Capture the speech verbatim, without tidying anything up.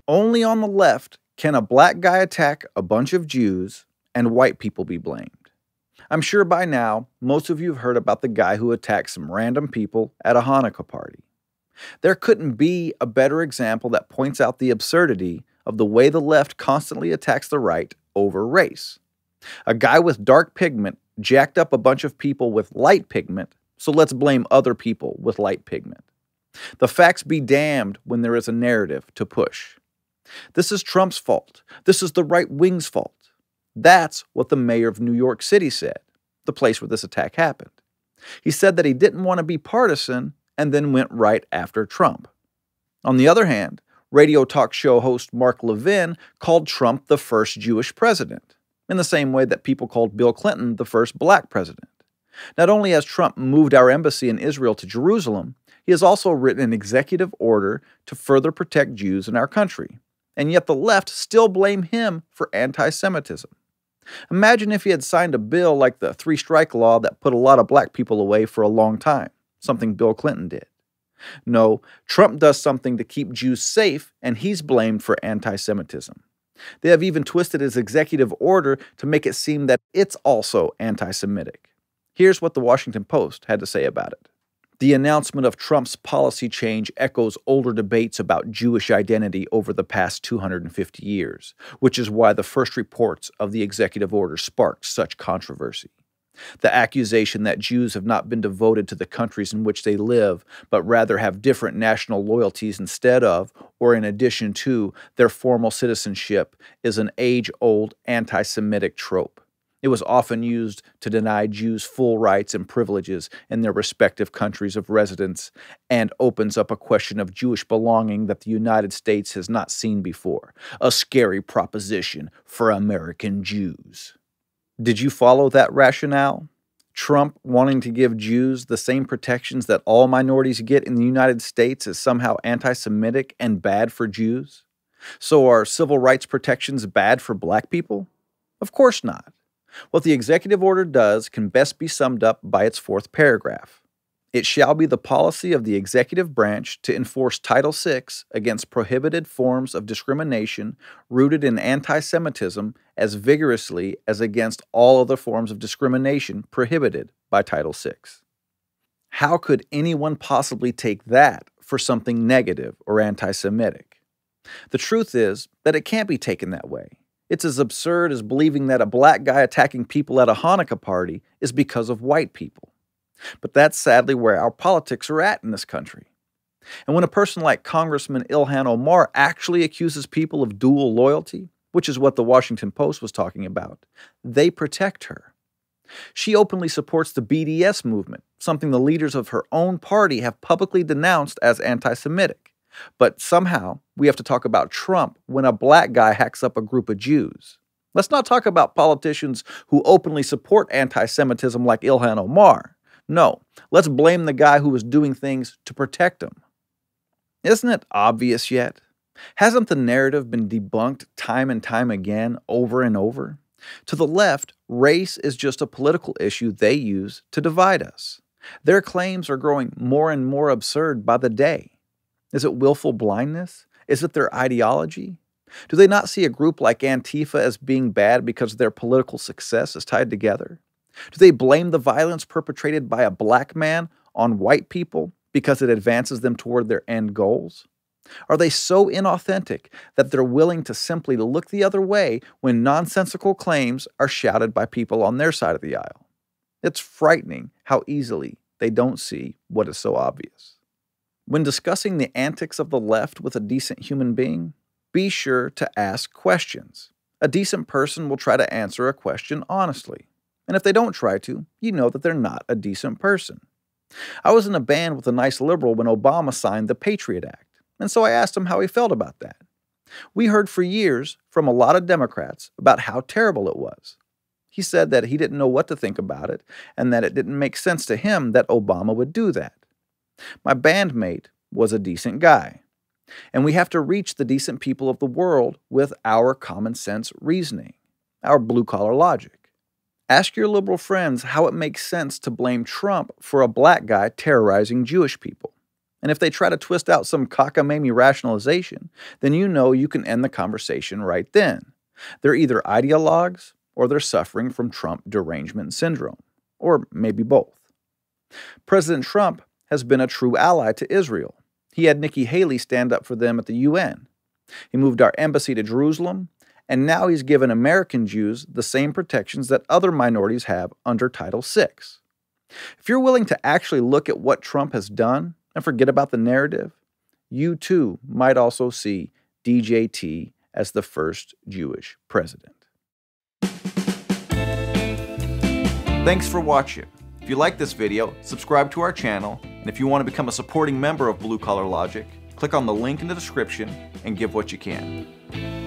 Only on the left can a black guy attack a bunch of Jews and white people be blamed. I'm sure by now, most of you have heard about the guy who attacked some random people at a Hanukkah party. There couldn't be a better example that points out the absurdity of the way the left constantly attacks the right over race. A guy with dark pigment jacked up a bunch of people with light pigment, so let's blame other people with light pigment. The facts be damned when there is a narrative to push. This is Trump's fault. This is the right wing's fault. That's what the mayor of New York City said, the place where this attack happened. He said that he didn't want to be partisan and then went right after Trump. On the other hand, radio talk show host Mark Levin called Trump the first Jewish president, in the same way that people called Bill Clinton the first black president. Not only has Trump moved our embassy in Israel to Jerusalem, he has also written an executive order to further protect Jews in our country. And yet the left still blame him for anti-Semitism. Imagine if he had signed a bill like the three-strike law that put a lot of black people away for a long time, something Bill Clinton did. No, Trump does something to keep Jews safe, and he's blamed for anti-Semitism. They have even twisted his executive order to make it seem that it's also anti-Semitic. Here's what the Washington Post had to say about it. The announcement of Trump's policy change echoes older debates about Jewish identity over the past two hundred fifty years, which is why the first reports of the executive order sparked such controversy. The accusation that Jews have not been devoted to the countries in which they live, but rather have different national loyalties instead of, or in addition to, their formal citizenship is an age-old anti-Semitic trope. It was often used to deny Jews full rights and privileges in their respective countries of residence and opens up a question of Jewish belonging that the United States has not seen before. A scary proposition for American Jews. Did you follow that rationale? Trump wanting to give Jews the same protections that all minorities get in the United States is somehow anti-Semitic and bad for Jews? So are civil rights protections bad for black people? Of course not. What the executive order does can best be summed up by its fourth paragraph. It shall be the policy of the executive branch to enforce Title six against prohibited forms of discrimination rooted in anti-Semitism as vigorously as against all other forms of discrimination prohibited by Title six. How could anyone possibly take that for something negative or anti-Semitic? The truth is that it can't be taken that way. It's as absurd as believing that a black guy attacking people at a Hanukkah party is because of white people. But that's sadly where our politics are at in this country. And when a person like Congressman Ilhan Omar actually accuses people of dual loyalty, which is what the Washington Post was talking about, they protect her. She openly supports the B D S movement, something the leaders of her own party have publicly denounced as anti-Semitic. But somehow, we have to talk about Trump when a black guy hacks up a group of Jews. Let's not talk about politicians who openly support anti-Semitism like Ilhan Omar. No, let's blame the guy who was doing things to protect him. Isn't it obvious yet? Hasn't the narrative been debunked time and time again, over and over? To the left, race is just a political issue they use to divide us. Their claims are growing more and more absurd by the day. Is it willful blindness? Is it their ideology? Do they not see a group like Antifa as being bad because their political success is tied together? Do they blame the violence perpetrated by a black man on white people because it advances them toward their end goals? Are they so inauthentic that they're willing to simply look the other way when nonsensical claims are shouted by people on their side of the aisle? It's frightening how easily they don't see what is so obvious. When discussing the antics of the left with a decent human being, be sure to ask questions. A decent person will try to answer a question honestly. And if they don't try to, you know that they're not a decent person. I was in a band with a nice liberal when Obama signed the Patriot Act, and so I asked him how he felt about that. We heard for years from a lot of Democrats about how terrible it was. He said that he didn't know what to think about it, and that it didn't make sense to him that Obama would do that. My bandmate was a decent guy, and we have to reach the decent people of the world with our common sense reasoning, our blue-collar logic. Ask your liberal friends how it makes sense to blame Trump for a black guy terrorizing Jewish people. And if they try to twist out some cockamamie rationalization, then you know you can end the conversation right then. They're either ideologues or they're suffering from Trump derangement syndrome, or maybe both. President Trump has been a true ally to Israel. He had Nikki Haley stand up for them at the U N. He moved our embassy to Jerusalem, and now he's given American Jews the same protections that other minorities have under Title six. If you're willing to actually look at what Trump has done and forget about the narrative, you too might also see D J T as the first Jewish president. Thanks for watching. If you like this video, subscribe to our channel, and if you want to become a supporting member of Blue Collar Logic, click on the link in the description and give what you can.